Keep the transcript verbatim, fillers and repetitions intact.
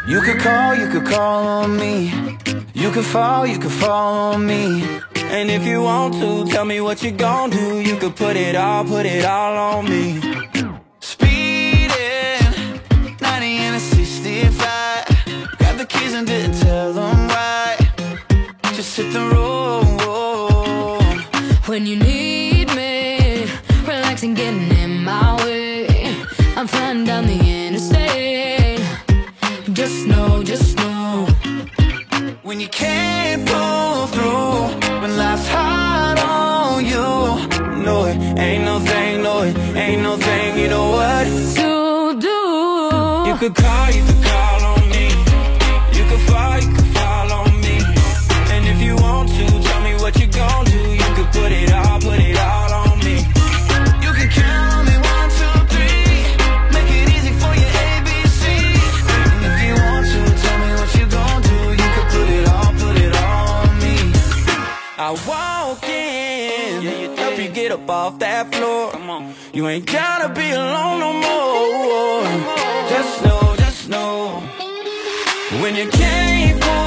You could call, you could call on me. You could fall, you could fall on me. And if you want to, tell me what you gon' do. You could put it all, put it all on me. Speeding, ninety and a sixty-five. Grab the keys and didn't tell them why. Just hit the road. When you need me, relaxing, getting in my way. I'm flying down the interstate. Just know, just know, when you can't pull through, when life's hard on you, no, it ain't no thing, no, it ain't no thing. You know what to do. You could call, you could call on me. You could fall, you could fall on me. And if you want to, tell me what you gon' do. You could put it all, put it all on me. You can count on me, one, two, three. Make it easy for your A B C. And if you want to, tell me what you gon' do. You could put it all, put it all on me. I walk in, yeah, you help you get up off that floor. Come on. You ain't gotta be alone no more. Just know, just know, when you can't pull